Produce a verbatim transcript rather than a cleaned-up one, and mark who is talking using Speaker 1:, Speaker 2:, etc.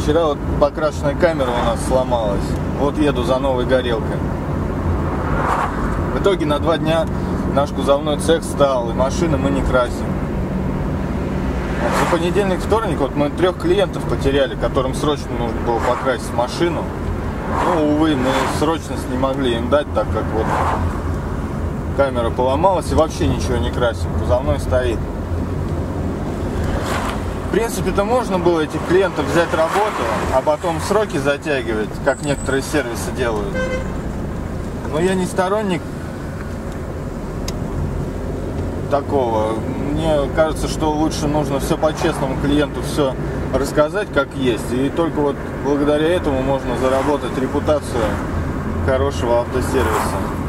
Speaker 1: Вчера вот покрашенная камера у нас сломалась. Вот еду за новой горелкой. В итоге на два дня наш кузовной цех стал, и машины мы не красим. Вот за понедельник, вторник вот мы трех клиентов потеряли, которым срочно нужно было покрасить машину. Ну, увы, мы срочность не могли им дать, так как вот камера поломалась и вообще ничего не красим. Кузовной стоит. В принципе-то можно было этих клиентов взять работу, а потом сроки затягивать, как некоторые сервисы делают. Но я не сторонник такого. Мне кажется, что лучше нужно все по-честному клиенту все рассказать как есть. И только вот благодаря этому можно заработать репутацию хорошего автосервиса.